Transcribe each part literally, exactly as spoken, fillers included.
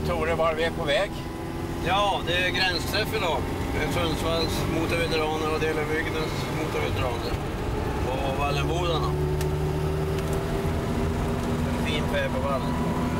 Tore, var vi är på väg? Ja, det är gränsträff idag. Sundsvalls motorveteraner och Delabygdens motorveteraner på Wallenbodarna. En fin färg på vallen.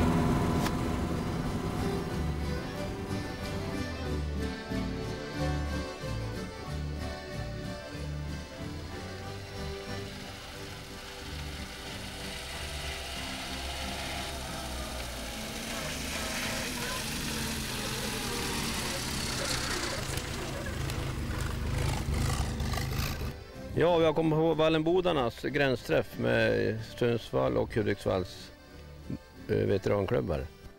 Ja, vi har kommit på Wallenbodarnas gränsträff med Sundsvall och Hudiksvalls eh, veteranklubbar.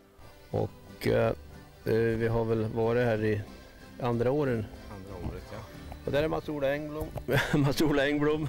Och eh, vi har väl varit här i andra åren. Andra året, ja. Och där är Mats-Ola Engblom. Mats-Ola Engblom.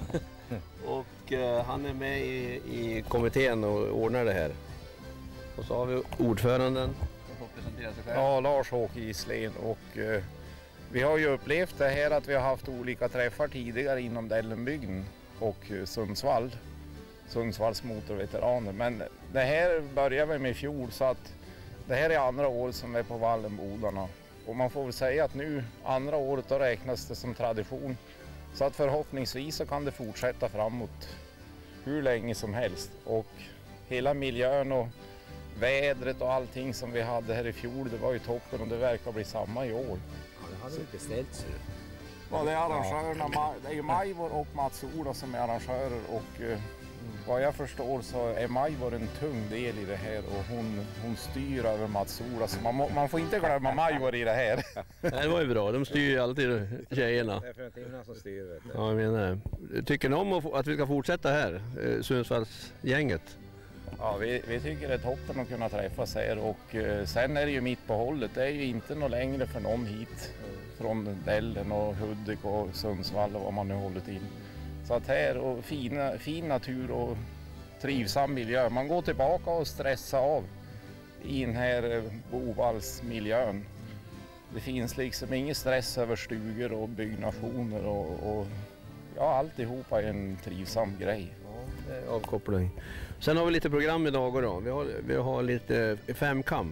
Och eh, han är med i, i kommittén och ordnar det här. Och så har vi ordföranden. Som får presentera sig själv. Ja, Lars-Åke Islén, och eh, vi har ju upplevt det här att vi har haft olika träffar tidigare inom Dellenbygden och eh, Sundsvall, Sundsvalls motorveteraner. Men det här började vi med i fjol, så att det här är andra året som vi är på Wallenbodarna. Och man får väl säga att nu, andra året, då räknas det som tradition. Så att förhoppningsvis så kan det fortsätta framåt hur länge som helst. Och hela miljön och vädret och allting som vi hade här i fjol, det var ju toppen, och det verkar bli samma i år. Ja, det hade vi beställt sig. Ja, det är arrangörerna, det är ju Majvor och Mats-Ola som är arrangörer, och eh, vad jag förstår så är Majvor en tung del i det här, och hon, hon styr över Mats-Ola, så man, må, man får inte glömma Majvor i det här. Nej, det var ju bra, de styr ju alltid tjejerna. Det är företagarna som styr, vet du. Ja, jag menar det. Tycker ni om att, att vi ska fortsätta här, eh, Sundsvallsgänget? Ja, vi, vi tycker det är toppen att kunna träffas här, och eh, sen är det ju mitt på hållet. Det är ju inte något längre för någon hit från Dellen och Hudik och Sundsvall och vad man nu håller till. Så att här, och fina, fin natur och trivsam miljö. Man går tillbaka och stressar av i den här eh, Bovallsmiljön. Det finns liksom ingen stress över stugor och byggnationer och, och ja, alltihopa är en trivsam grej. Avkoppling. Sen har vi lite program idag då. Vi har, vi har lite femkamp.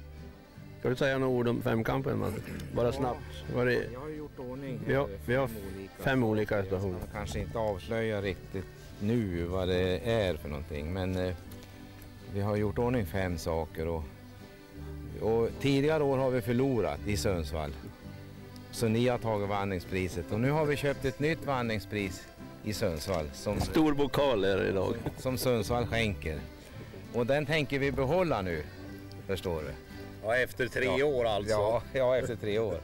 Ska du säga några ord om femkampen? Man? Bara snabbt. Var det... Jag har gjort ordning. Vi har, vi har fem olika, fem olika stationer. Jag kanske inte avslöja riktigt nu vad det är för någonting, men eh, vi har gjort ordning fem saker, och, och tidigare år har vi förlorat i Sundsvall. Så ni har tagit vandringspriset, och nu har vi köpt ett nytt vandringspris i Sundsvall. Som, Stor bokal är det idag. Som Sundsvall skänker. Och den tänker vi behålla nu, förstår du. Ja, efter tre ja. år alltså. Ja, ja, efter tre år.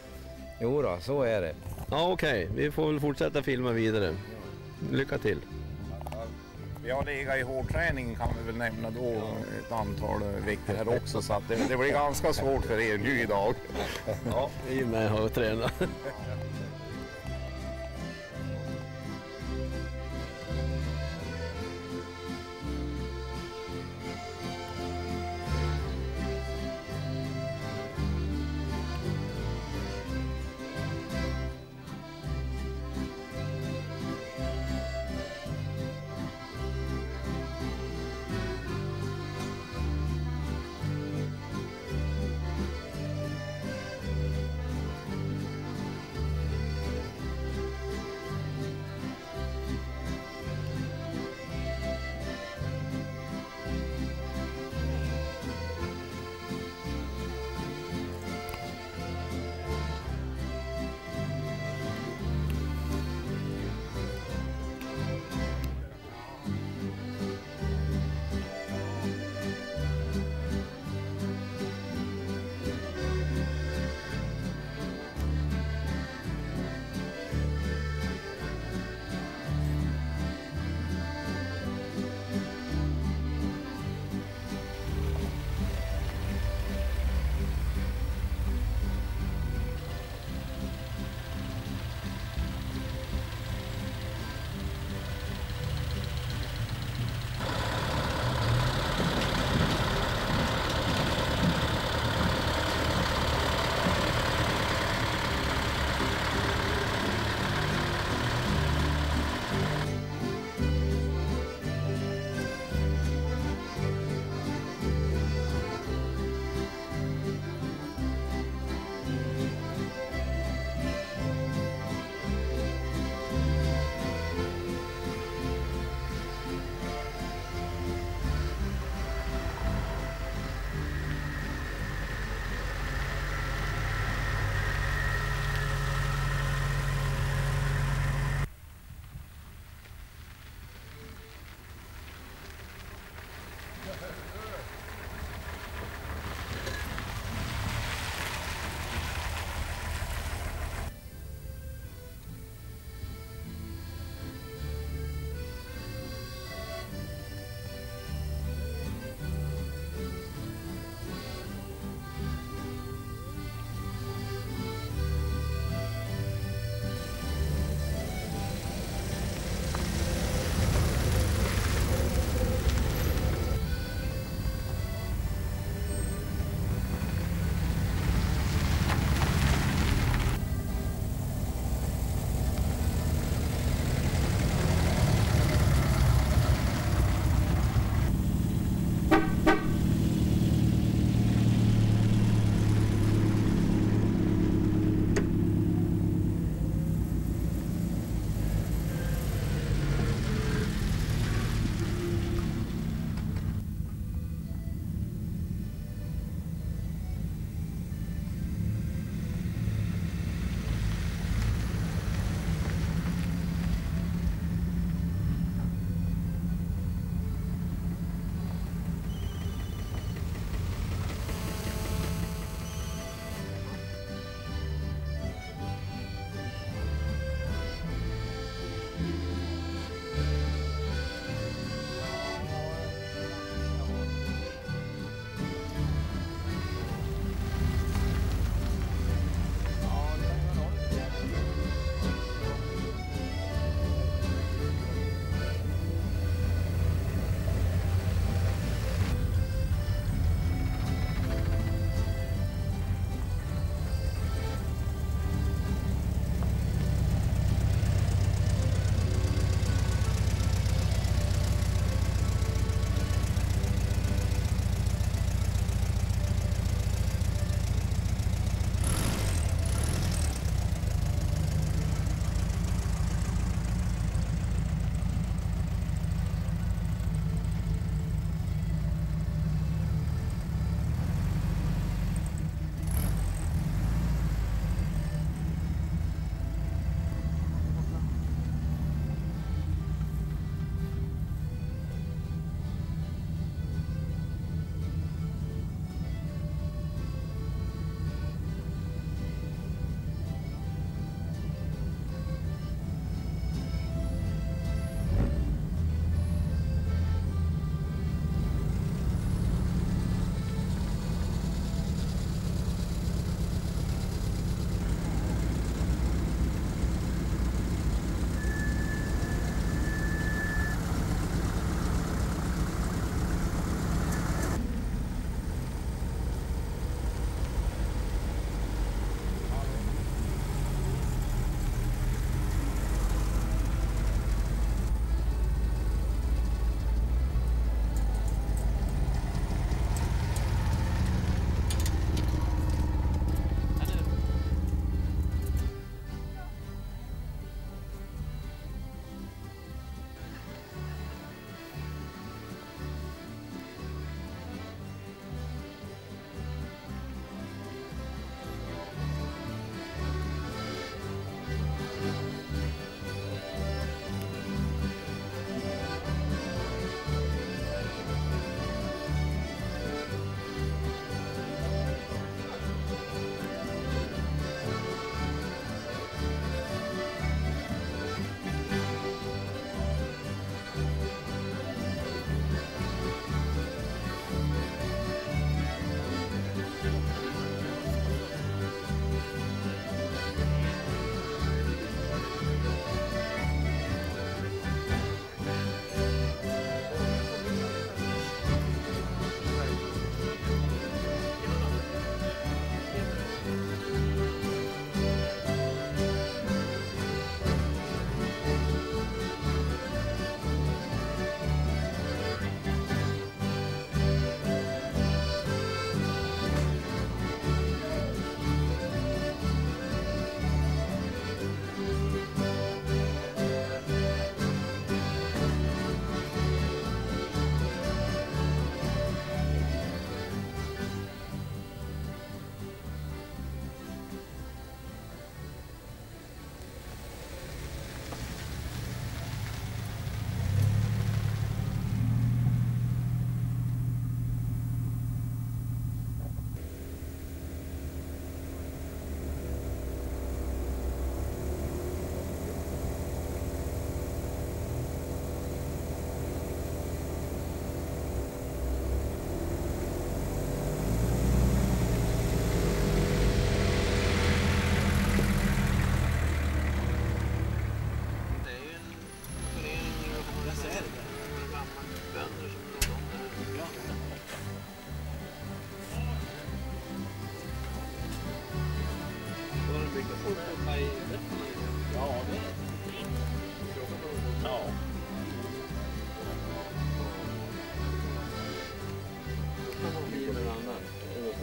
Jo då, så är det. Ja, okej. Okay. Vi får väl fortsätta filma vidare. Lycka till. Vi har legat i hårdträning, kan vi väl nämna då, ett antal veckor här också, så att det, det blir ganska svårt för er nu idag. Ja, vi är med och tränar.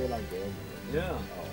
spelar inte över. Ja. Ja.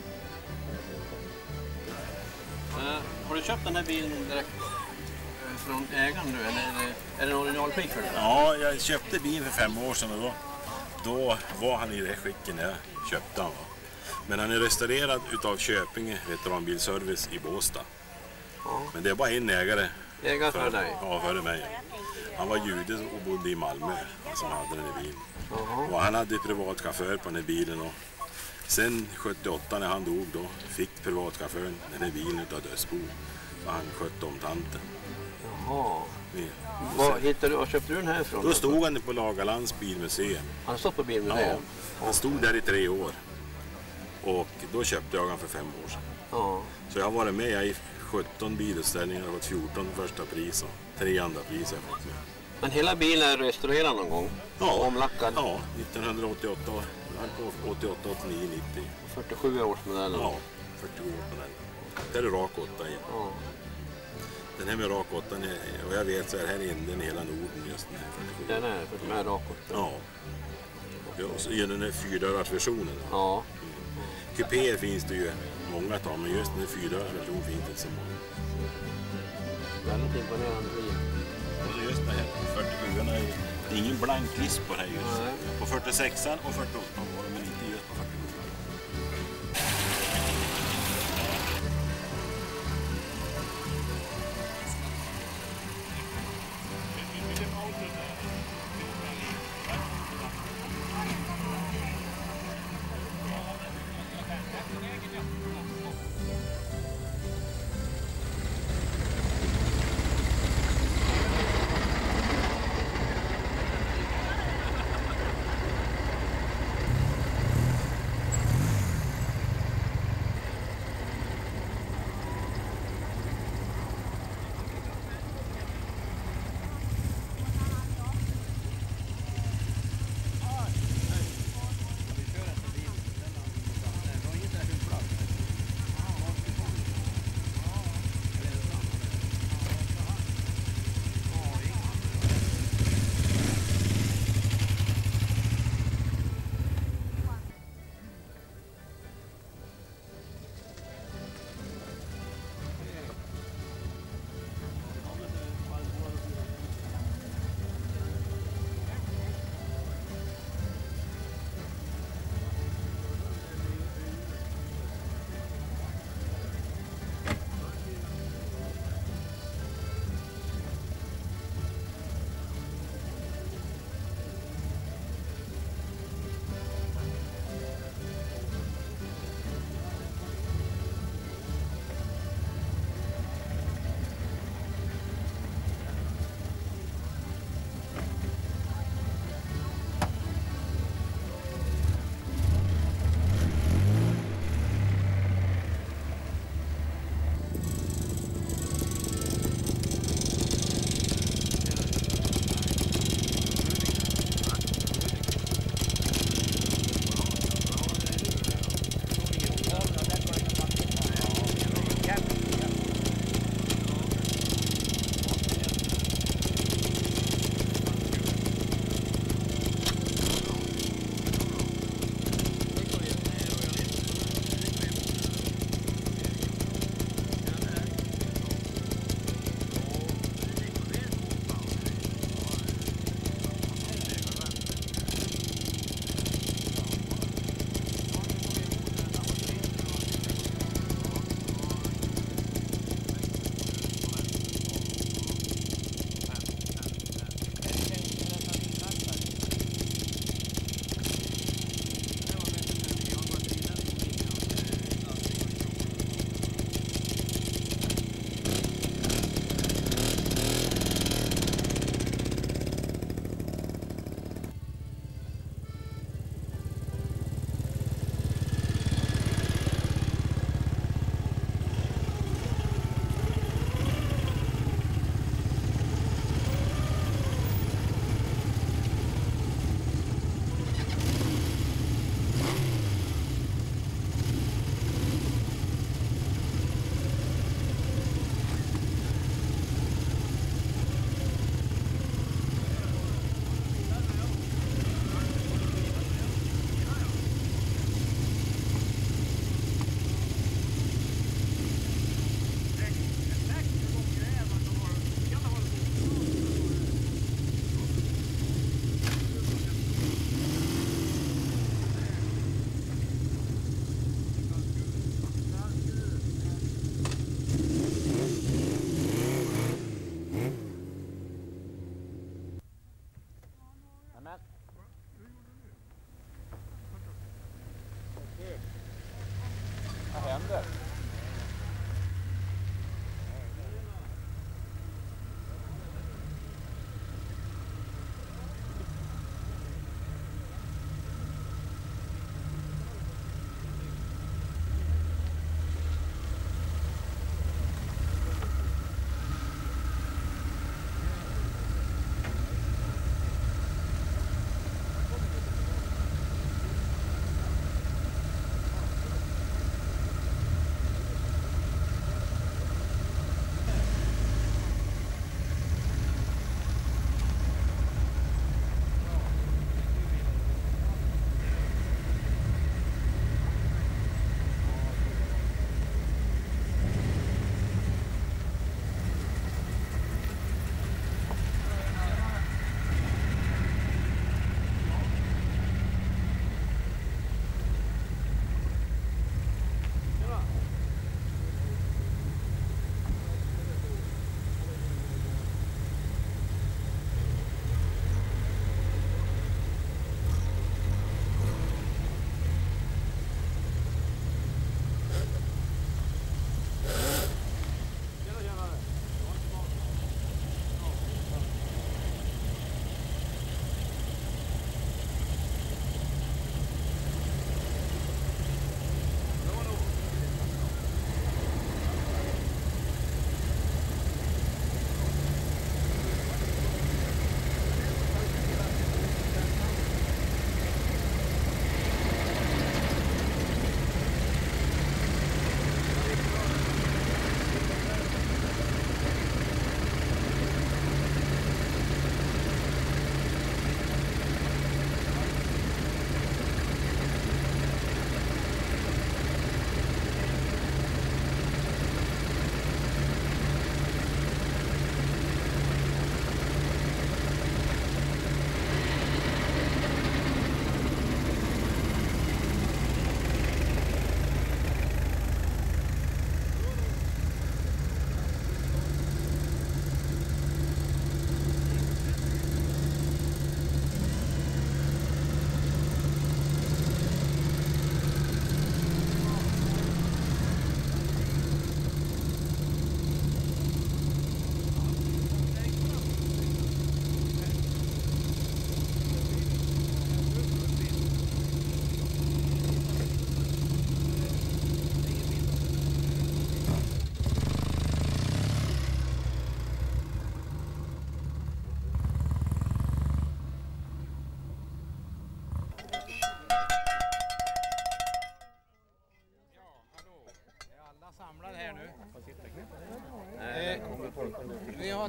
Uh, har du köpt den här bilen direkt uh, från ägaren nu, eller är det, är det en originalskick för det? Ja, jag köpte bilen för fem år sedan och då, då var han i det skicken när jag köpte han. Men han är restaurerad utav Köpinge veteranbilservice i Båstad. Ja. Men det är bara en ägare. Ägare för dig? Ja, före mig. Han var jude och bodde i Malmö, han som hade den i bilen. Jaha. Och han hade privat chaufför på den här bilen. Och sen sjuttioåtta när han dog då fick privatchauffören den här bilen utav dödsbo. Och han skötte om tanten. Jaha. Ja. Var hittade du, var köpte du den här ifrån? Då stod han på Lagerlands bilmuseum. Han stod på Ja, bilmuseum? han stod där i tre år. Och då köpte jag han för fem år sedan. Ja. Så jag har varit med i sjutton bilutställningar och fått fjorton första pris och tre andra pris har jag fått med. Men hela bilen är restaurerad någon gång? Ja. Omlackad? Ja, nittonhundraåttioåtta, åttioåtta, åttionio, nittio. fyrtiosju årsmodellen? Ja, fyrtiosju årsmodell. Det är rak åtta igen. Ja. Den här med rak åtta, och jag vet så är det här enda i hela Norden just den här fyrtiosju. Den är för den är rakåt? Ja. Ja, och så är den här fyrdörrarsversionen. Ja. Kupéer finns det ju många av, men just den här fyrdörrarsversionen finns det inte så många. Väldigt imponerande bil. Och så just det här fyrtiosjuan är ju, det är ingen blank list på det här just. Nej. På fyrtiosexan och fyrtioåttan var det, men inte just på fyrtiosjuan.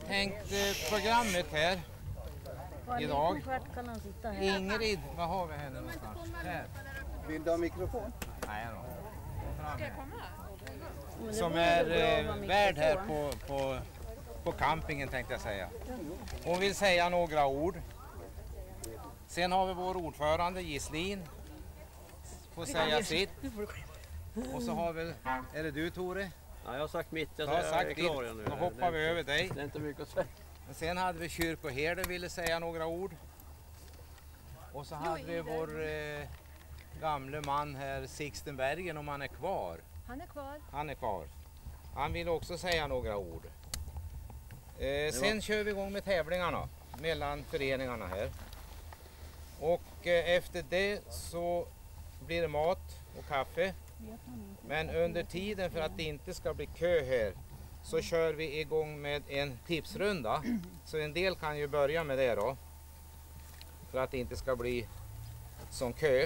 tänkt eh, programmet här idag. Kan han sitta här? Ingrid, vad har vi här någonstans? Här. Vill du ha mikrofon? Nej då. Ska jag komma? Som är eh, värd här på, på, på campingen tänkte jag säga. Hon vill säga några ord. Sen har vi vår ordförande Gislin. Får säga sitt. Och så har vi, är det du Tore? Ja, jag har sagt mitt, jag, Du har jag sagt är klar ditt. nu. Då hoppar vi över dig. Det är inte mycket att säga. Sen hade vi kyrkoherden ville säga några ord. Och så hade vi vår eh, gamle man här Sixten Bergen, om han är kvar. Han är kvar. Han är kvar. Han vill också säga några ord. Eh, sen kör vi igång med tävlingarna mellan föreningarna här. Och eh, efter det så blir det mat och kaffe. Men under tiden, för att det inte ska bli kö här, så kör vi igång med en tipsrunda. Så en del kan ju börja med det då. För att det inte ska bli som kö.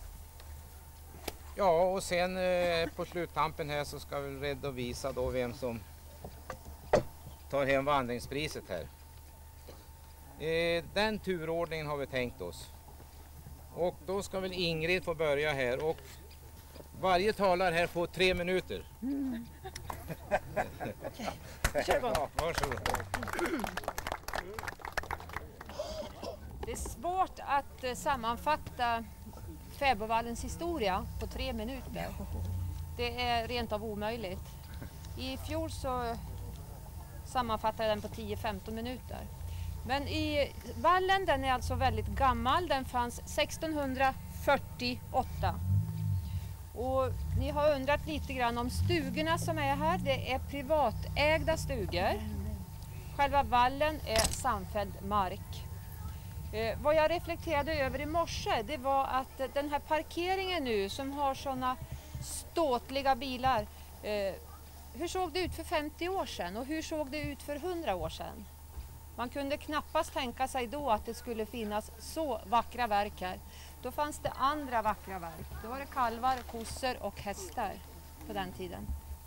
Ja, och sen eh, på sluttampen här så ska vi redovisa då vem som tar hem vandringspriset här. Eh, den turordningen har vi tänkt oss. Och då ska väl Ingrid få börja här. Och varje talare här får tre minuter. Mm. Kör igång. Ja, varsågod. Det är svårt att eh, sammanfatta Fäbodvallens historia på tre minuter. Det är rent av omöjligt. I fjol så sammanfattade jag den på tio till femton minuter. Men i vallen, den är alltså väldigt gammal. Den fanns sextonhundrafyrtioåtta. Och ni har undrat lite grann om stugorna som är här. Det är privatägda stugor. Själva vallen är samfälld mark. Eh, vad jag reflekterade över i morse, det var att den här parkeringen nu som har sådana ståtliga bilar. Eh, hur såg det ut för femtio år sedan och hur såg det ut för hundra år sedan? Man kunde knappast tänka sig då att det skulle finnas så vackra verk här. Då fanns det andra vackra verk. Då var det kalvar, kossor och hästar på den tiden.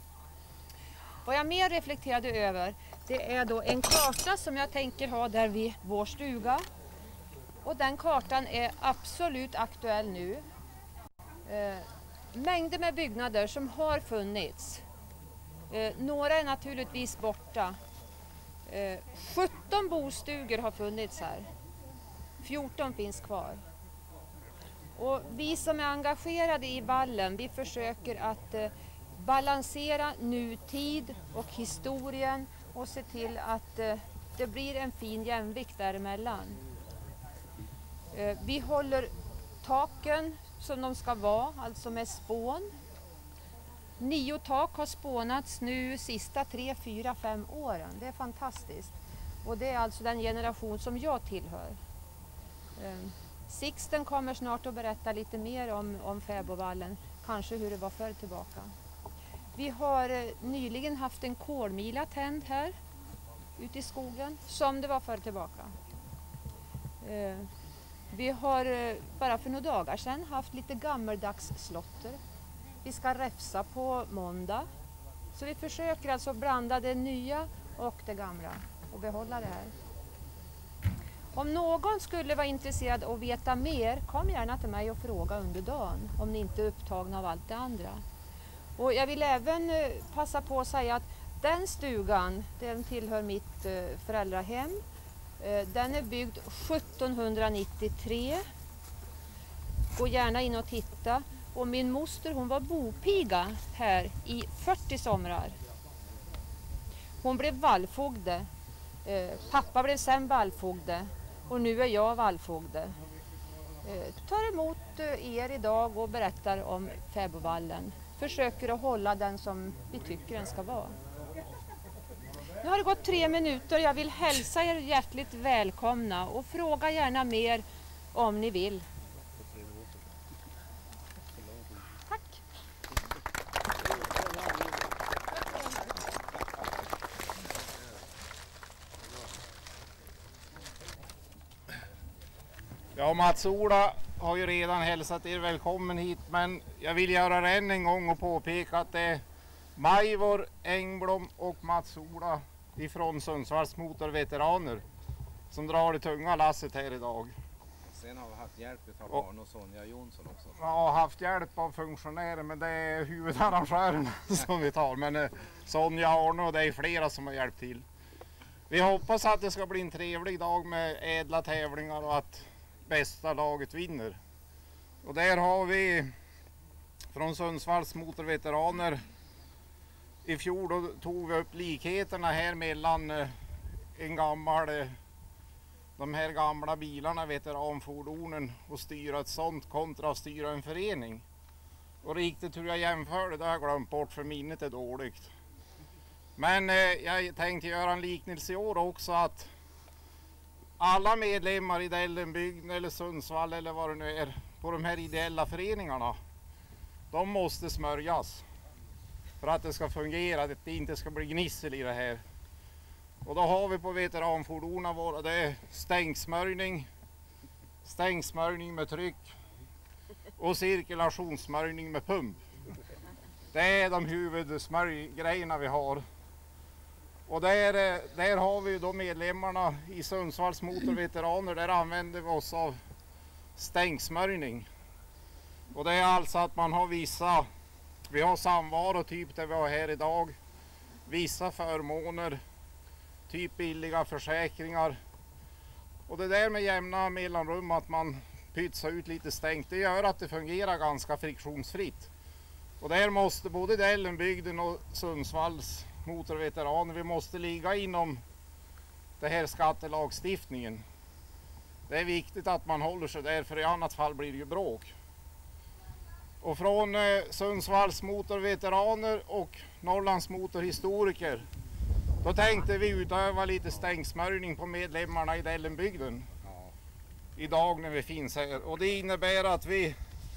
Vad jag mer reflekterade över, det är då en karta som jag tänker ha där vid vår stuga. Och den kartan är absolut aktuell nu. Eh, mängder med byggnader som har funnits. Eh, några är naturligtvis borta. Eh, sjutton bostugor har funnits här. fjorton finns kvar. Och vi som är engagerade i vallen, vi försöker att eh, balansera nutid och historien och se till att eh, det blir en fin jämvikt däremellan. Eh, vi håller taken som de ska vara, alltså med spån. Nio tak har spånats nu sista tre, fyra, fem åren. Det är fantastiskt. Och det är alltså den generation som jag tillhör. Eh, Sixten kommer snart att berätta lite mer om, om Fäbodvallen, kanske hur det var förr tillbaka. Vi har eh, nyligen haft en kolmila tänd här ute i skogen, som det var förr tillbaka. Eh, vi har eh, bara för några dagar sedan haft lite gammeldags slotter. Vi ska räfsa på måndag. Så vi försöker alltså blanda det nya och det gamla och behålla det här. Om någon skulle vara intresserad och veta mer, kom gärna till mig och fråga under dagen om ni inte är upptagna av allt det andra. Och jag vill även eh, passa på att säga att den stugan, den tillhör mitt eh, föräldrahem. Eh, den är byggd sjuttonhundranittiotre. Gå gärna in och titta. Och min moster, hon var bopiga här i fyrtio somrar. Hon blev vallfogde. Eh, pappa blev sen vallfogde. Och nu är jag vallfogde. Eh, tar emot eh, er idag och berättar om Fäbodvallen. Försöker att hålla den som vi tycker den ska vara. Nu har det gått tre minuter. Jag vill hälsa er hjärtligt välkomna och fråga gärna mer om ni vill. Tack. Ja, Mats-Ola har ju redan hälsat er välkommen hit, men jag vill göra det än en gång och påpeka att det är Majvor Engblom och Mats-Ola ifrån Sundsvalls motorveteraner som drar det tunga lasset här idag. Sen har vi haft hjälp av Och- Arne och Sonja Jonsson också. Jag har haft hjälp av funktionärer, men det är huvudarrangören som vi tar. Men eh, Sonja, Arne och det är flera som har hjälpt till. Vi hoppas att det ska bli en trevlig dag med ädla tävlingar och att bästa laget vinner. Och där har vi från Sundsvalls motorveteraner. I fjol då tog vi upp likheterna här mellan eh, en gammal, eh, de här gamla bilarna, veteranfordonen, och styra ett sånt kontra att styra en förening. Och riktigt hur jag jämförde det har jag glömt bort, för minnet är dåligt. Men eh, jag tänkte göra en liknelse i år också, att alla medlemmar i Dellenbygden eller Sundsvall eller vad det nu är på de här ideella föreningarna, de måste smörjas för att det ska fungera, att det inte ska bli gnissel i det här. Och då har vi på veteranfordonen våra, det är stänksmörjning, stänksmörjning med tryck och cirkulationssmörjning med pump. Det är de huvudsmörjgrejerna vi har. Och där, där har vi då medlemmarna i Sundsvalls motorveteraner, där använder vi oss av stänksmörjning. Och det är alltså att man har vissa, vi har samvaro typ det vi har här idag, vissa förmåner, typ billiga försäkringar. Och det där med jämna mellanrum, att man pytsar ut lite stängt, det gör att det fungerar ganska friktionsfritt. Och där måste både Dellenbygden och Sundsvalls motorveteraner, vi måste ligga inom det här skattelagstiftningen. Det är viktigt att man håller sig där, för i annat fall blir det ju bråk. Och från eh, Sundsvalls motorveteraner och Norrlands motorhistoriker, då tänkte vi utöva lite stänksmörjning på medlemmarna i Dellenbygden idag när vi finns här. Och det innebär att vi,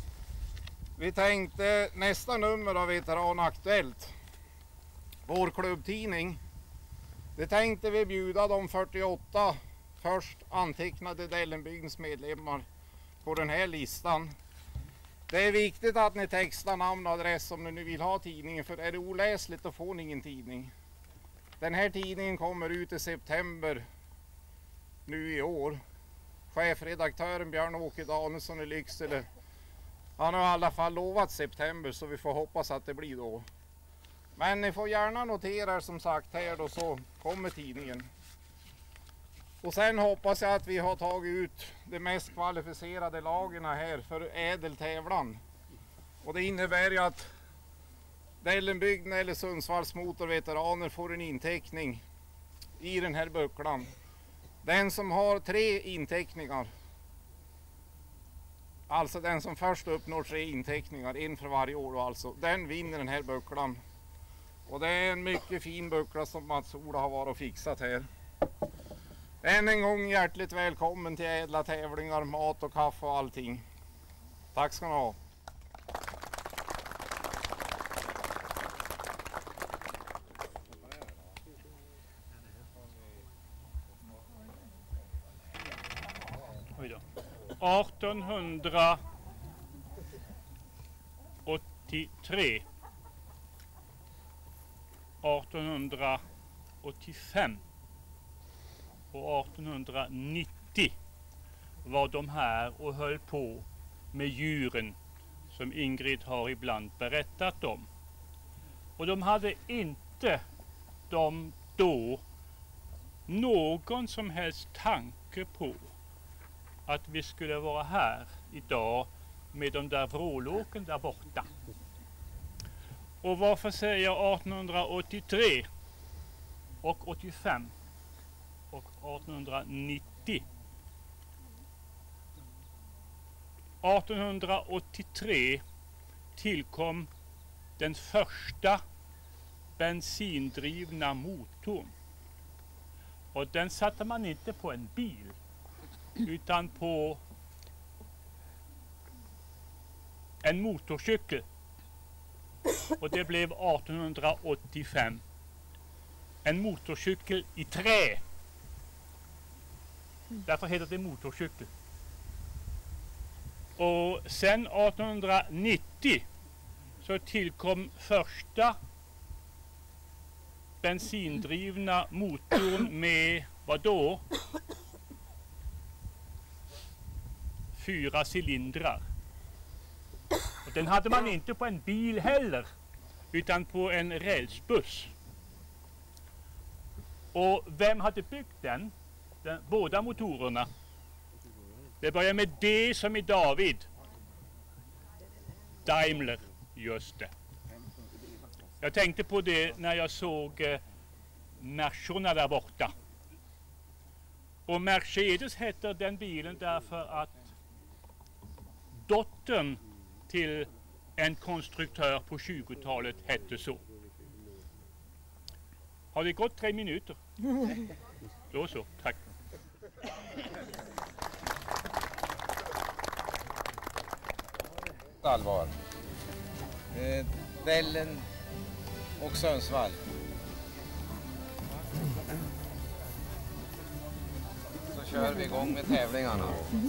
vi tänkte nästa nummer av Veteran Aktuellt, vår klubbtidning, det tänkte vi bjuda de fyrtioåtta först antecknade Dellenbygdens medlemmar på den här listan. Det är viktigt att ni textar namn och adress om ni nu vill ha tidningen, för är det oläsligt då får ni ingen tidning. Den här tidningen kommer ut i september nu i år. Chefredaktören Björn-Åke Danielsson i Lycksele, han har i alla fall lovat september, så vi får hoppas att det blir då. Men ni får gärna notera som sagt här då, så kommer tidningen. Och sen hoppas jag att vi har tagit ut de mest kvalificerade lagen här för ädel tävlan. Och det innebär ju att Dellenbygden eller Sundsvalls motorveteraner får en inteckning i den här bucklan. Den som har tre inteckningar, alltså den som först uppnår tre inteckningar, en för varje år alltså, den vinner den här bucklan. Och det är en mycket fin buckla som Mats-Ola har varit och fixat här. Än en gång hjärtligt välkommen till ädla tävlingar, mat och kaffe och allting. Tack ska ni ha. artonhundraåttiotre, artonhundraåttiofem och artonhundranittio var de här och höll på med djuren som Ingrid har ibland berättat om. Och de hade inte de då någon som helst tanke på att vi skulle vara här idag med de där vrålåken där borta. Och varför säger jag artonhundraåttiotre och åttiofem och artonhundranittio? artonhundraåttiotre tillkom den första bensindrivna motorn. Och den satte man inte på en bil utan på en motorcykel. Och det blev artonhundraåttiofem. En motorcykel i trä. Därför heter det motorcykel. Och sen artonhundranittio så tillkom första bensindrivna motorn med vad då? Fyra cylindrar. Och den hade man inte på en bil heller, utan på en rälsbuss. Och vem hade byggt den? den båda motorerna. Det börjar med D som i David. Daimler, just det. Jag tänkte på det när jag såg eh, Mercorna där borta. Och Mercedes heter den bilen därför att dottern till en konstruktör på tjugotalet hette så. Har det gått tre minuter? Då så, tack. Allvar. Eh, Dellen och Sundsvall. Så kör vi igång med tävlingarna.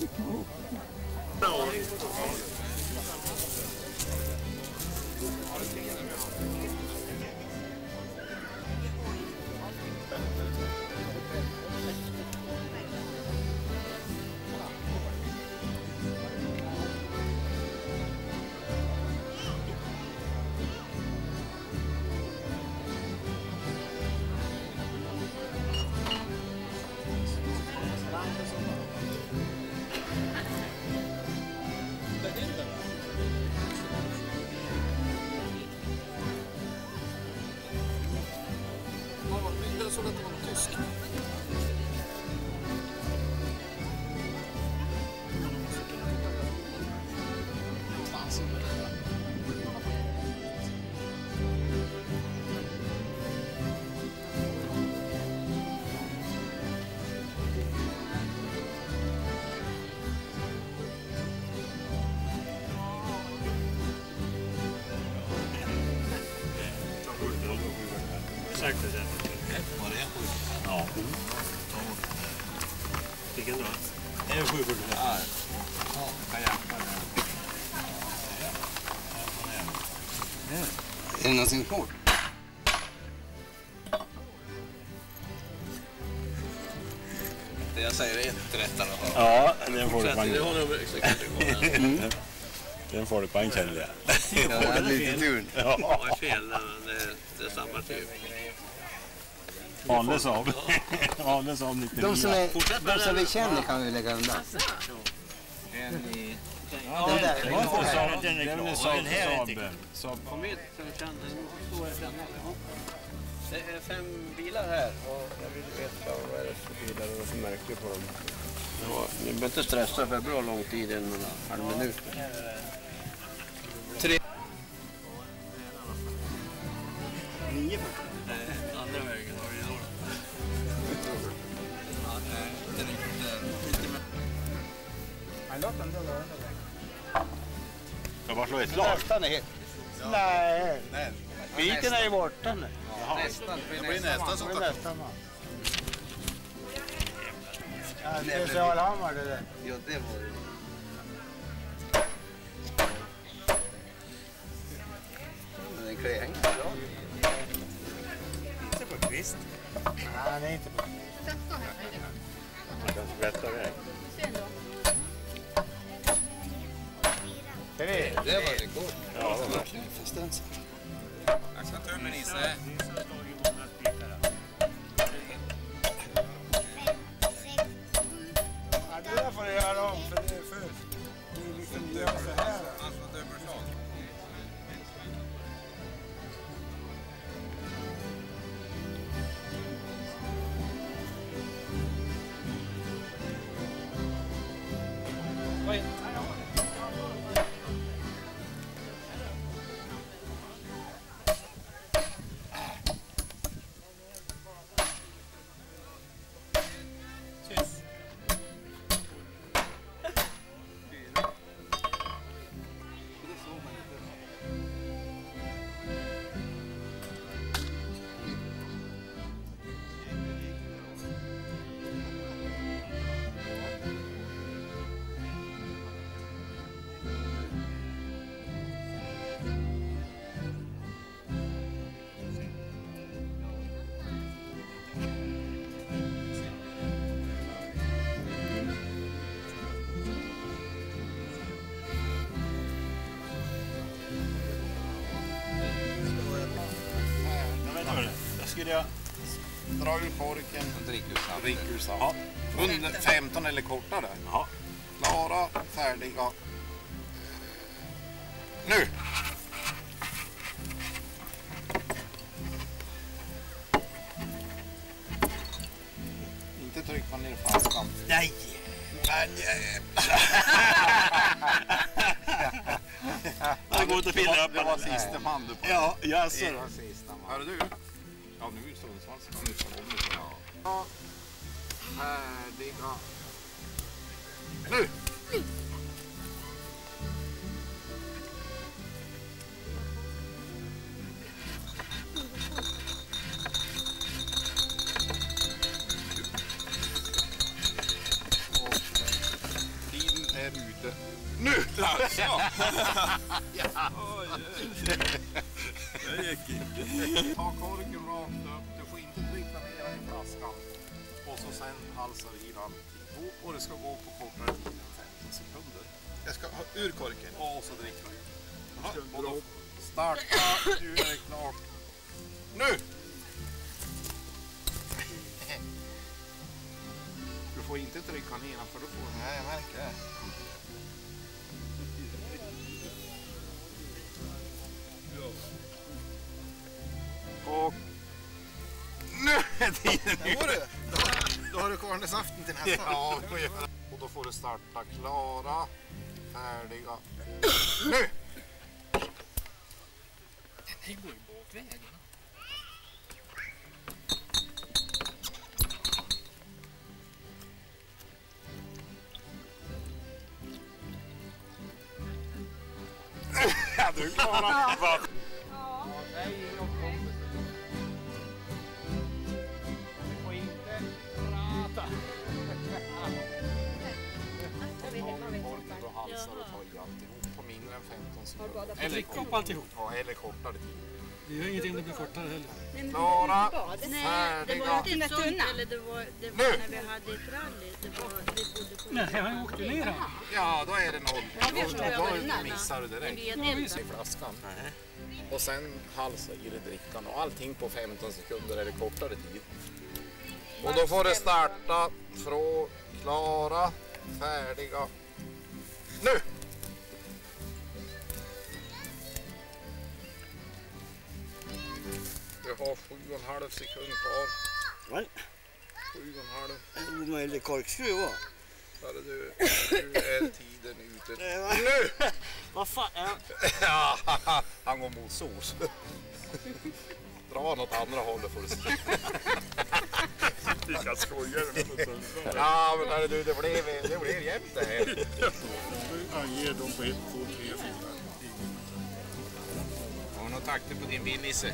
Exakt det där. Var det sju? Ja. Vilken då? Är det sju sju? Ja. Ja, kan jag Är det någonsin kort? Det jag säger är jätterätt alla fall. Ja, det är en folkvagn. Det har nummer exakt. Det är en folkvagn känner jag. Ja, det är lite tur. Ja, det är fel. Det är, det är samma typ. Vanlig Saab. Vanlig Saab nittionio. De som, är, de som vi känner kan vi lägga undan. Ja, den där. Den får Saab. Den är klar. Den här är inte Saab. Kom hit så känner jag. Det är fem bilar här och jag vill veta vad är det för bilar och för märke på dem. Ja, ni behöver inte stressa för bra lång tid, en och en halv minut. Tre. Nio på. Andra vägen har vi då. Ja, det är lite mer. Han låter den då. Jag bara slå ett slag. Nästan är helt. Nej. Nej. Biten är ju borta nu. Ja, nästan. Det blir nästan som nästan. Ja, specialhammar det där. Ja, det var det. Men den kläng. Inte på kvist. Nej, han är inte på kvist. Man kan skvätta iväg. Tre. Det var det gott. Ja, det var det. Förstås. Jag ska tummen i sig. Ja, det där får du göra om för det är först. Det är liksom döm så här. Alltså dubbelslag. Oj. skulle jag... Dra ur korken. Drick ur saften. Drick ur saften. Ja. Under femton eller kortare. Ja. Klara, färdiga. Nu! Inte trycka ner flaskan. Nej! Men, Jag går inte att fylla upp. det var sista man du på. Ja, jaså. Det var sista man. Hör du? Ja, nu är Sundsvall ska nu få om det. Ja. Färdiga. Nu! Tiden är ute. Nu! Alltså. Ja. Det gick inte. Ta korken rakt upp. Du får inte dricka ner den i flaskan. Och så sen halsar i den. Och det ska gå på kortare tid än femton sekunder. Jag ska ha ur korken. Och så dricker du. Och då starta. Nu är det klart. Nu! Du får inte trycka ner den för då får du... Nej, jag märker det. Och nu är tiden ute. Då, du. Då, då har du kvar saften till nästa. Ja, vi får göra. Och då får du starta. Klara, färdiga. Nu! Det går ju bakvägen. Ja, du klarar. Va? Då halsar och tar i alltihop på mindre än femton sekunder. Eller Drick upp alltihop. Ja, eller kortare tid. Det gör ingenting om det blir kortare heller. Klara, Nej, det var färdiga. inte sånt, eller det var, det var när vi hade ett rally. Det var, vi bodde på... Nej, han åkte ju ner här. Ja, då är det noll. Ja, vi förstår, jag var Då nära. missar du direkt. Men vi är I flaskan. Och sen halsa i det drickan och allting på femton sekunder eller kortare tid. Och då får du starta från klara, färdiga. Nu! Du har sju och en halv sekund kvar. Nej. Sju och en halv. Det var en korkskruv va? Hörru du, nu är tiden ute. Nej, Nu! Vad fan? Ja, han går mot sos. Dra åt andra hållet får du se. Vi kan skoja med Sundsvall. Ja, men hörru du, det blev, det blev jämnt det här. Han ger dem på ett, två, tre, fyra. Har du något takter på din bil, Nisse?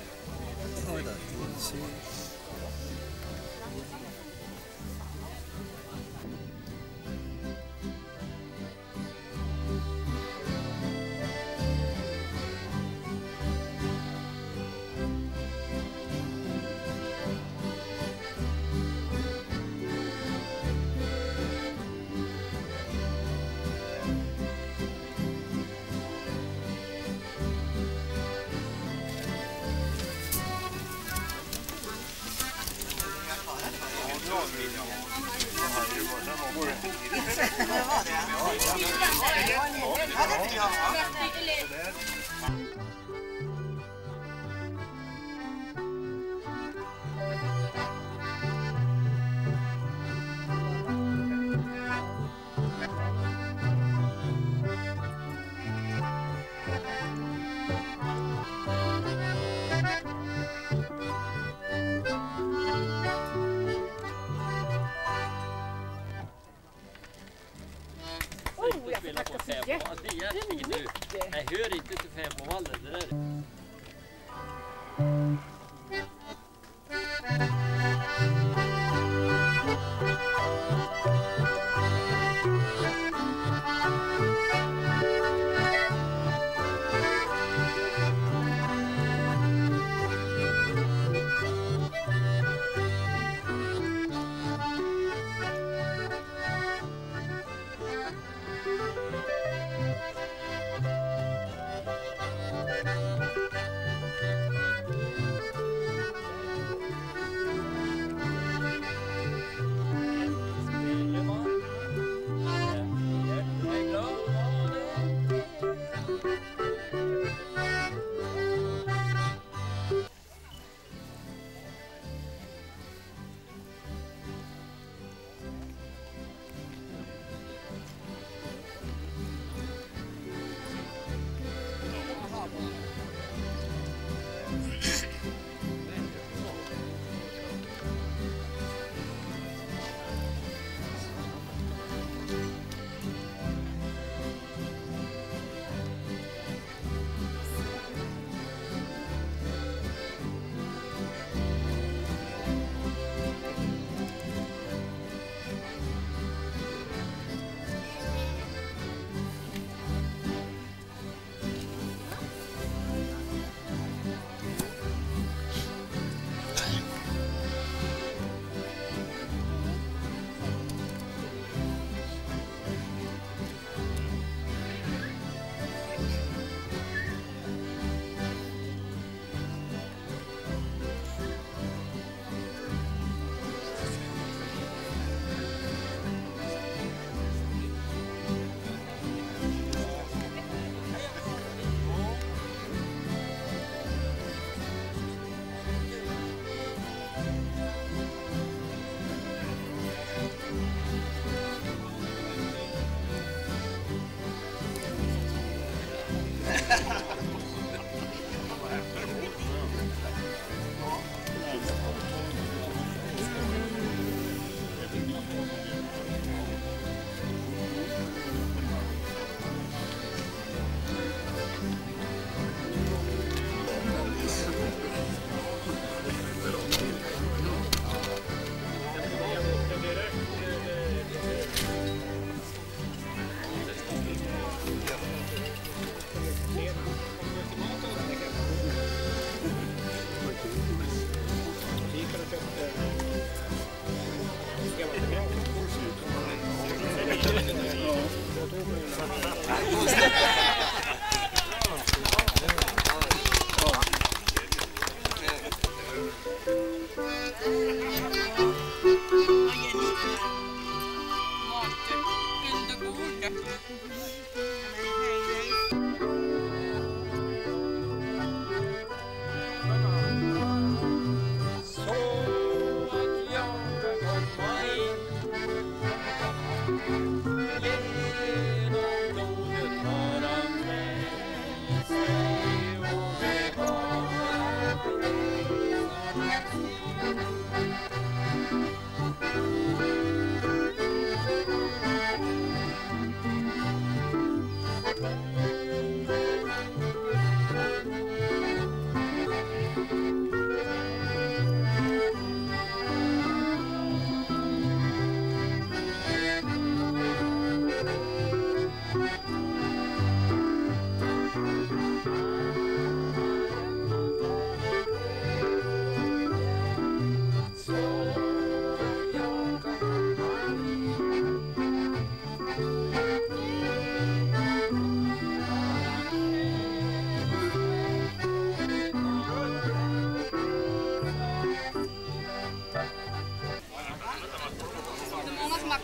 Jag hör inte till fem på vallen. Det där.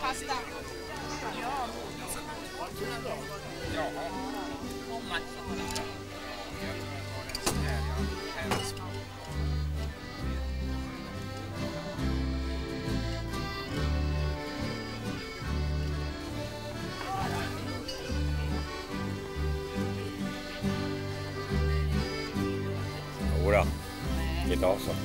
pasta. Ja. Jaha. Och matcha. Jodå, idag så.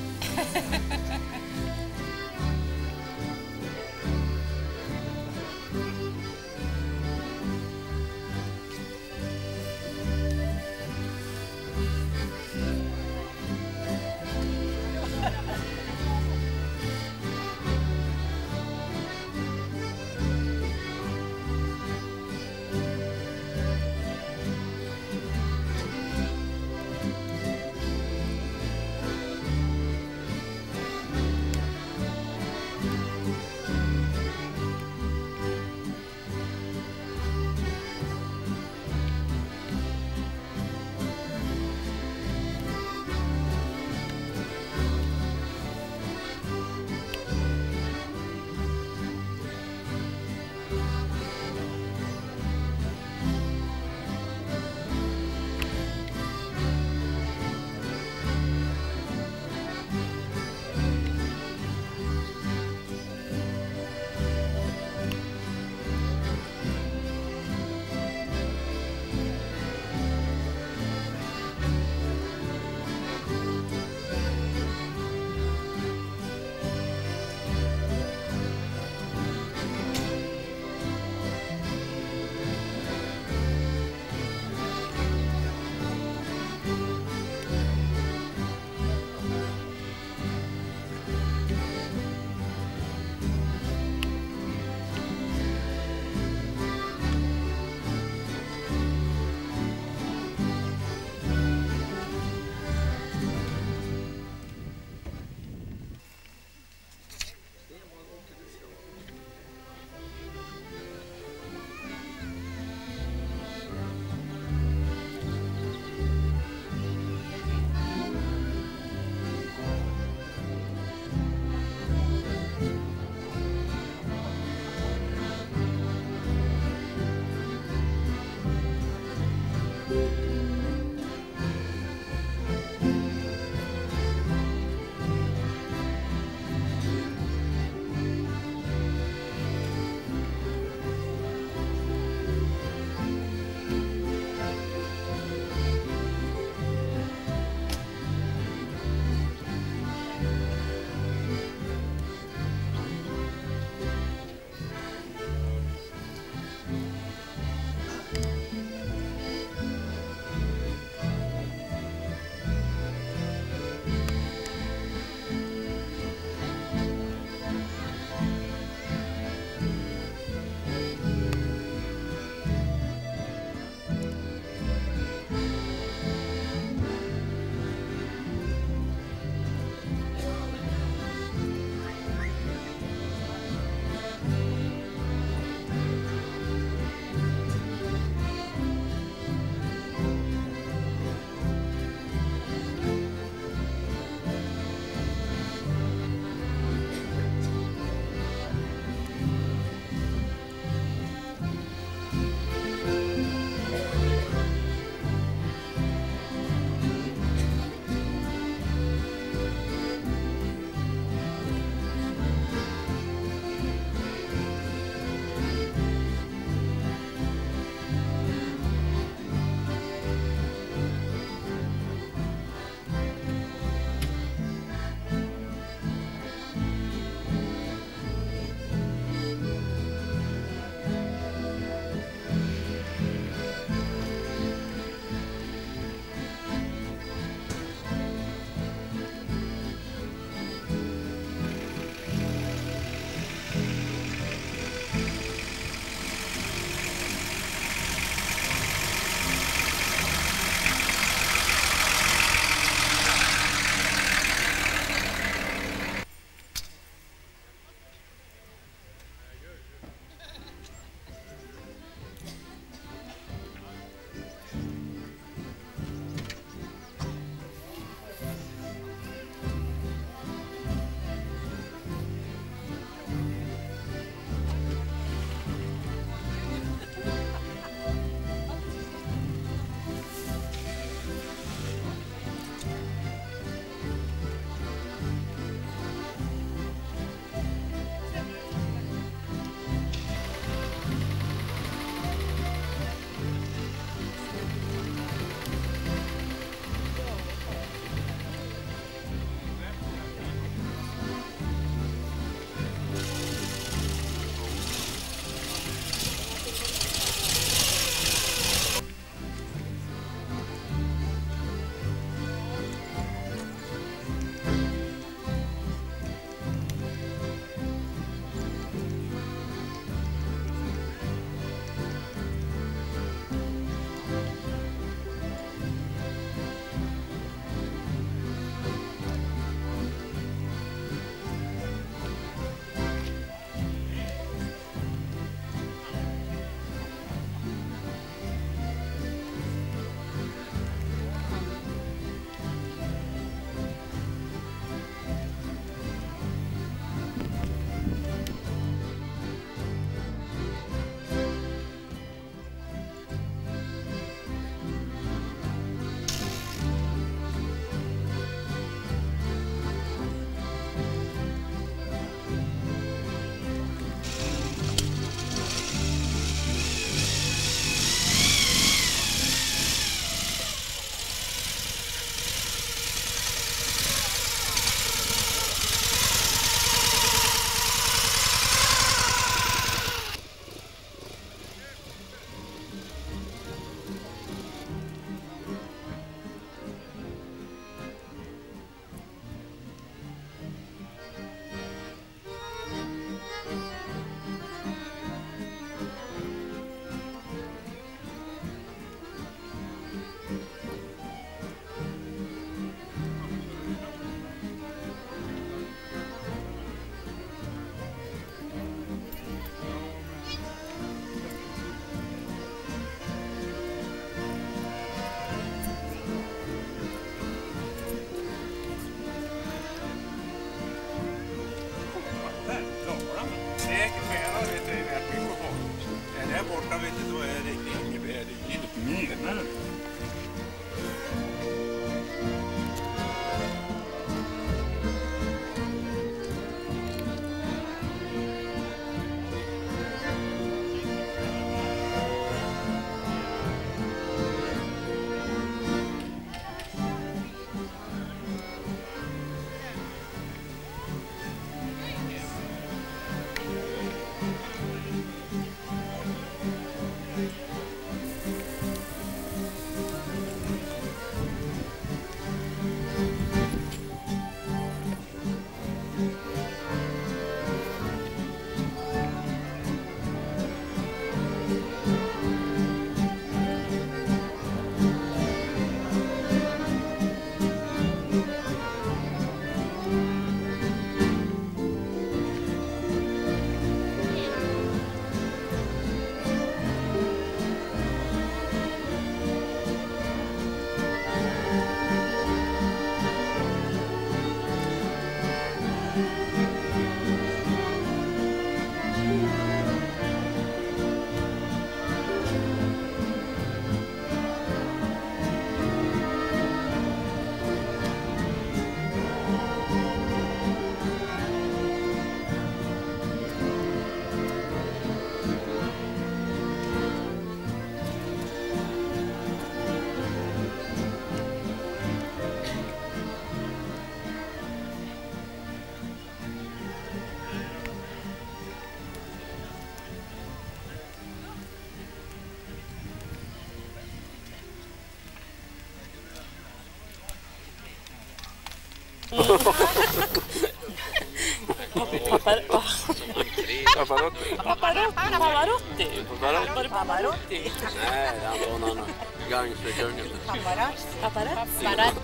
Paparotti. Pavarotti. Pavarotti. Pavarotti. Nej, det var någon annan. Gangsterkungen. Paparazzi. Paparazzi.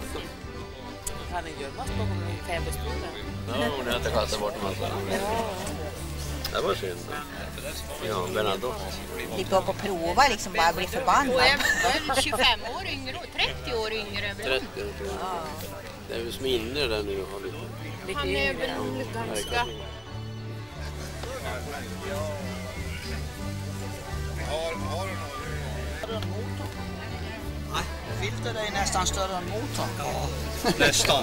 Han är gömmast bakom Fäbodskolan. Ja, det har inte kastat bort en massa. Det var synd. Ja, Bernadotte. Fick upp och prova liksom, bara bli förbannad. Och jag var tjugofem år yngre och trettio år yngre. trettio år tror jag. Det är väl som inne där nu. Han är väl ganska... Filter är nästan större än motorn. Ja, nästan.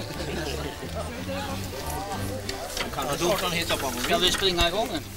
Kan datorn hitta på mobilen? Ska vi springa igång den?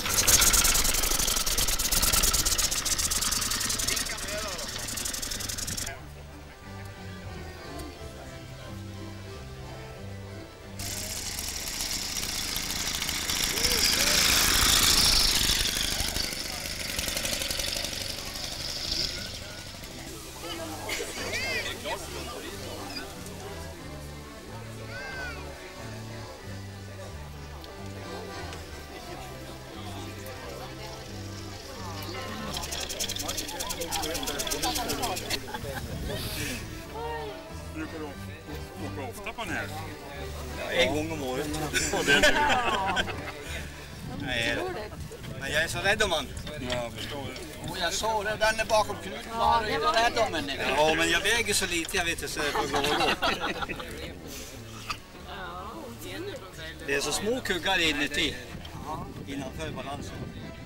Brukar du åka ofta på den här? Ja, en gång om året. Nej, men jag är så rädd om han. Ja, förstår det. Och jag såg det, den är bakom knuten. Ja, det var rädd om henne. Ja, men jag väger så lite, jag vet inte så det får gå och gå. Det är så små kuggar inuti, innanför balansen.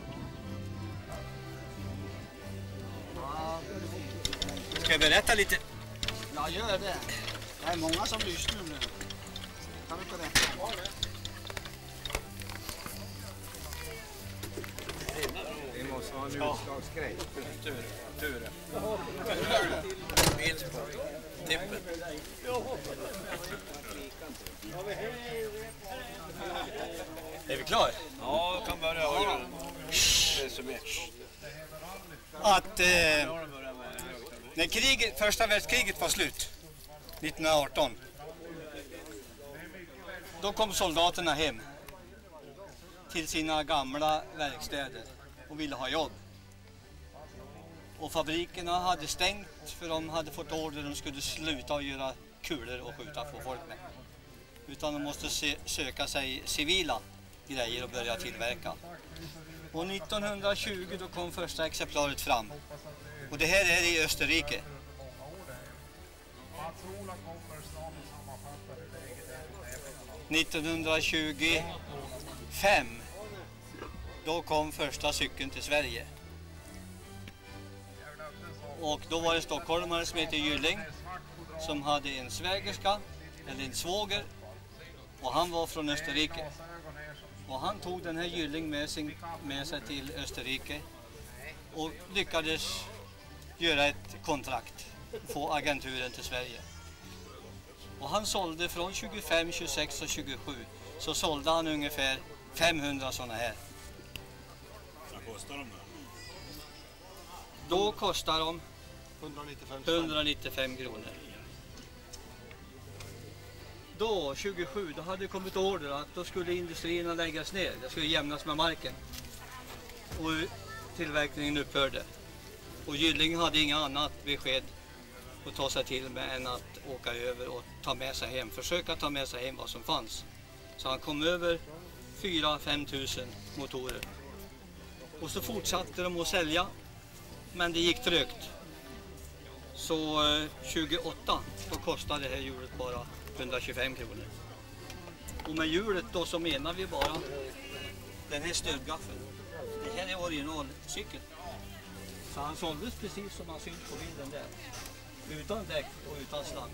Ska jag berätta lite? Ja, gör det. Det är många som lyssnar nu. Kan vi berätta? Vi måste ha en utslagsgrej. Tur, tur. Bilsport, tippen. Är vi klara? Ja, kan börja. Ja. Resumé. Att eh, när kriget, första världskriget var slut, nittonhundraarton, då kom soldaterna hem till sina gamla verkstäder och ville ha jobb. Och fabrikerna hade stängt för de hade fått order att de skulle sluta att göra kulor och skjuta på folk med. Utan de måste se, söka sig civila grejer och börja tillverka. Och nittonhundratjugo då kom första exemplaret fram. Och det här är i Österrike. nittonhundratjugofem då kom första cykeln till Sverige. Och då var det stockholmare som heter Gylling som hade en svägerska, eller en svåger, och han var från Österrike. Och han tog den här Gylling med sig, med sig till Österrike och lyckades göra ett kontrakt, få agenturen till Sverige. Och han sålde från tjugofem, tjugosex och tjugosju, så sålde han ungefär femhundra sådana här. Vad kostar de då? Då kostar de etthundranittiofem kronor. Då, tjugosju, då hade det kommit order att då skulle industrierna läggas ner. Det skulle jämnas med marken. Och tillverkningen upphörde. Och Gylling hade inga annat besked att ta sig till med än att åka över och ta med sig hem. Försöka ta med sig hem vad som fanns. Så han kom över fyra till fem tusen motorer. Och så fortsatte de att sälja. Men det gick trögt. Så tjugoåtta, då kostade det här hjulet bara etthundratjugofem kronor. Och med hjulet då så menar vi bara den här stödgaffeln. Det här är originalcykeln. Så han såldes precis som man syns på bilden där. Utan däck och utan slang.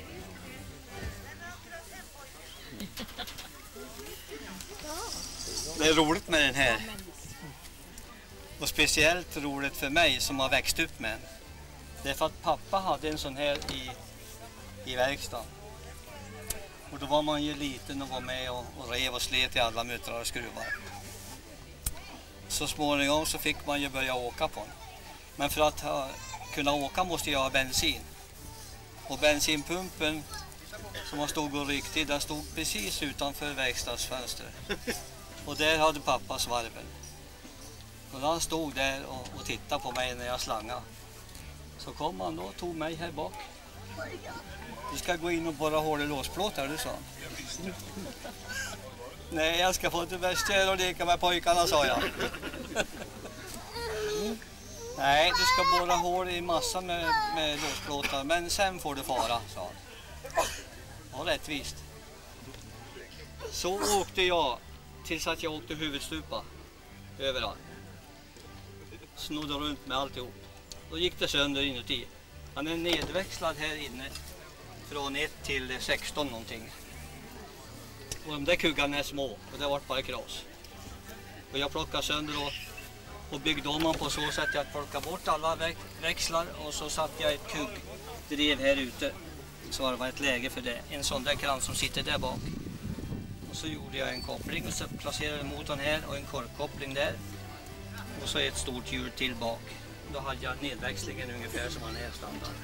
Det är roligt med den här. Och speciellt roligt för mig som har växt upp med den. Det är för att pappa hade en sån här i, i verkstaden. Och då var man ju liten och var med och, och rev och slet i alla muttrar och skruvar. Så småningom så fick man ju börja åka på den. Men för att ha, kunna åka måste jag ha bensin. Och bensinpumpen som man stod och ryckte i, den stod precis utanför verkstadsfönstret. Och där hade pappa svarven. Och när han stod där och, och tittade på mig när jag slangade, så kom han då och tog mig här bak. Du ska gå in och borra hål i låsplåtar, du sa han. Nej, jag ska få till väster och leka med pojkarna, sa jag. Nej, du ska borra hål i massa med, med låsplåtar, men sen får du fara, sa han. Ja, rättvist. Så åkte jag tills att jag åkte huvudstupa överallt. Snodde runt med alltihop. Då gick det sönder inuti. Han är nedväxlad här inne från ett till sexton någonting. Och de där kuggarna är små och det har varit bara kras. Och jag plockade sönder och, och byggde om man på så sätt att jag plockade bort alla växlar och så satte jag ett kuggdrev här ute. Så det var ett läge för det. En sån där krans som sitter där bak. Och så gjorde jag en koppling och så placerade motorn här och en korkkoppling där. Och så ett stort hjul till bak. Då hade jag nedväxlingen ungefär som man är standard.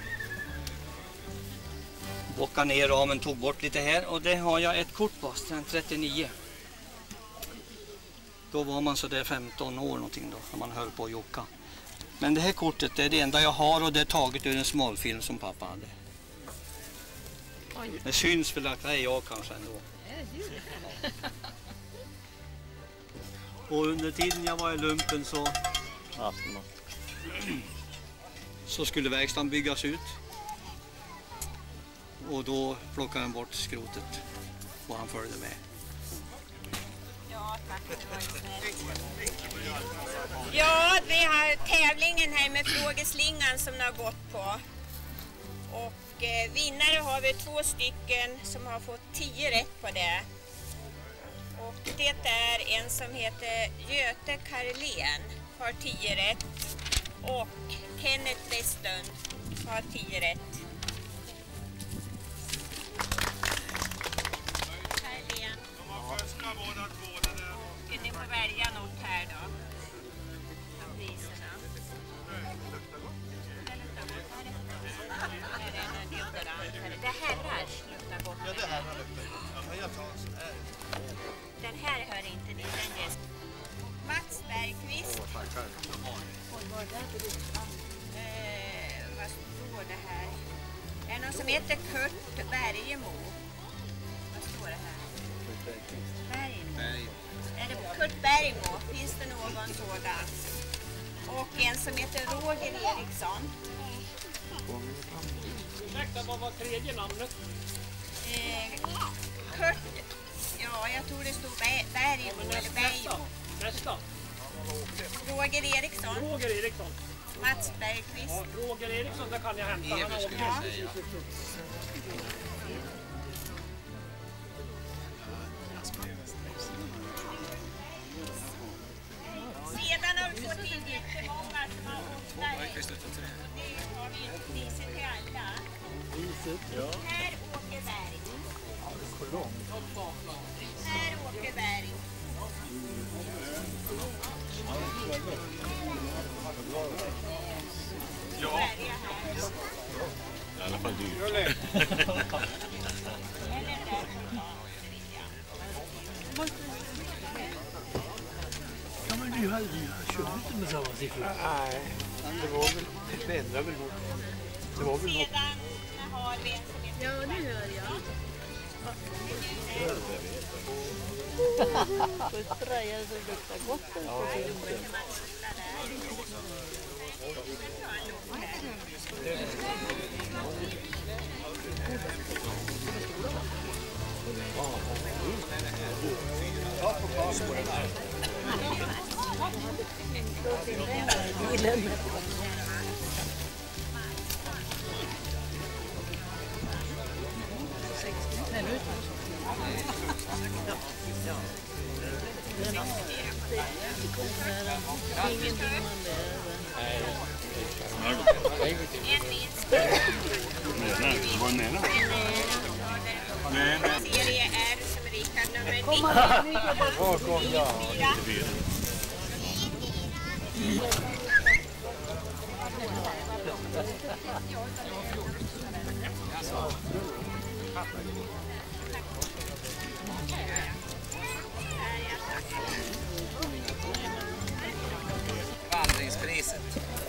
Bockade ner ramen, tog bort lite här och det har jag ett kort på, sedan trettionio. Då var man så där femton år någonting då, när man höll på att jocka. Men det här kortet det är det enda jag har och det är taget ur en smalfilm som pappa hade. Oj. Det syns väl att det är jag kanske ändå. Och under tiden jag var i lumpen så, så skulle verkstaden byggas ut. Och då plockade han bort skrotet och han följde med. Ja, tack. Ja, vi har tävlingen här med frågeslingan som ni har gått på. Och eh, vinnare har vi två stycken som har fått tio rätt på det. Och det är en som heter Göte Karlén, har tio rätt. Och Kenneth Westlund har tio rätt. Karlén. Och ni får välja något här då. Av priserna. Det här luktar gott. Ja, det här luktar gott. Jag tar en sån här. Den här hör inte ni, den är Mats Bergqvist. Åh, tackar. Eh, vad står det här? Det är någon som heter Kurt Bergemo. Vad står det här? Bergemo. Är det Kurt Bergemo? Finns det någon sådan? Och en som heter Roger Eriksson. Ursäkta, vad var tredje namnet? Eh, Kurt. Ja, jag tror det stod Bergemo eller Bergemo. Nästa. Roger Eriksson. Roger Eriksson. Mats Bergqvist. Roger Eriksson, där kan jag hämta. Han har åkt. Sedan har vi fått in jättemånga som har åkt där. Det har vi inte priset till alla. Här åker Berg. Här åker Berg. Ja. I alla fall dyrt. Ja, men du hade ju kört inte med samma siffror. Nej, det var väl, det ändrar väl något. Det var väl något. Sedan har vi en som heter... Ja, nu hör jag. På sprayar så luktar gott. Vad menar du? Serie R som Rickard nummer Kom nio. kom Vandringspriset.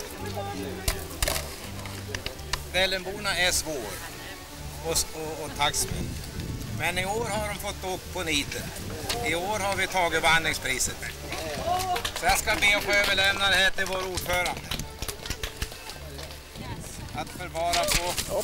Vällenborna är svår och, och, och taxmen. Men i år har de fått åka på niten. I år har vi tagit vandringspriset. Så jag ska be att få överlämna det här till vår ordförande. Att förvara på på,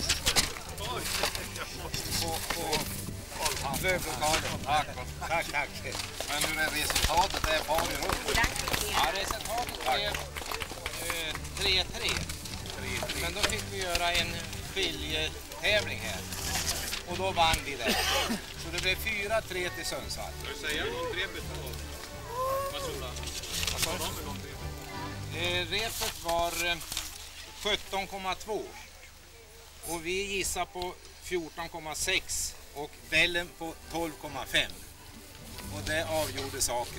på möbelokalen. Tack, tack, tack. Men hur är resultatet? Det är par i rum. Ja, resultatet blev eh, tre tre. Men då fick vi göra en skiljetävling här. Och då vann vi det. Så det blev fyra tre till Sundsvall. Ska du säga någon repet då? Vad tror du? Vad sa de? Eh, repet var eh, sjutton komma två. Och vi gissar på fjorton komma sex och Bellen på tolv komma fem. Och det avgjorde saker.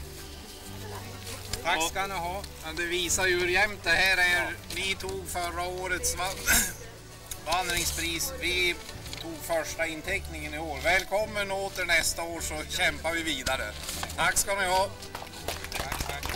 Tack ska ni ha. Det visar ju hur jämnt det här är. Ni tog förra årets vandringspris. Vi tog första inteckningen i år. Välkommen åter nästa år så kämpar vi vidare. Tack ska ni ha. Tack, tack.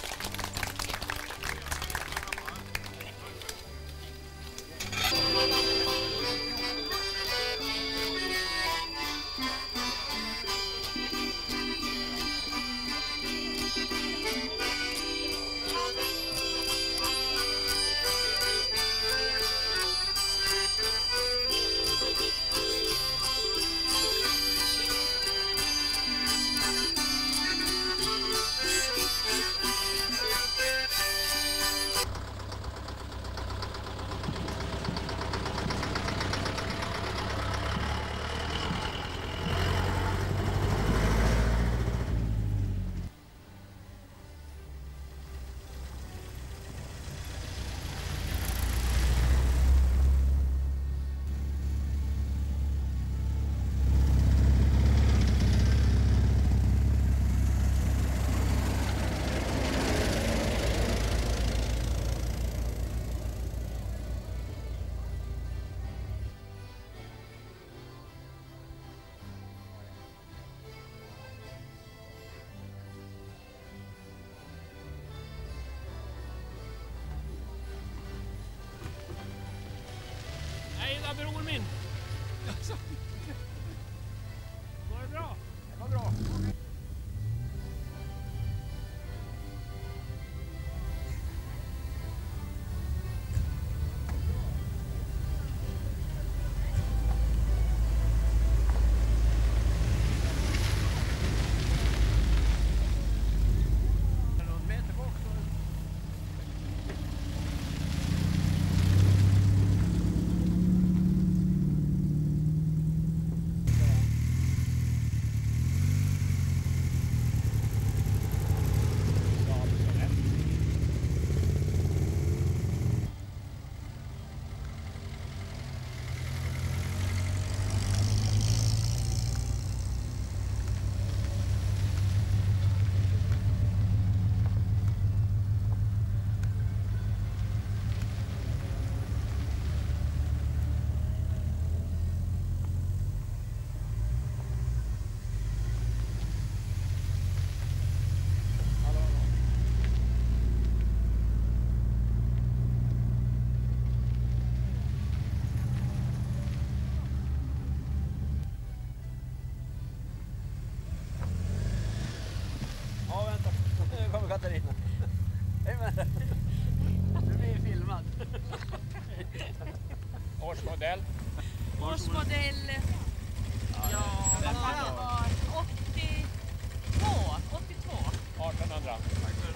Hej där bror min. Var det bra? Det var bra. Årsmodell? Årsmodell... Ja, vad fan det var? åttiotvå. åttiotvå. artonhundra.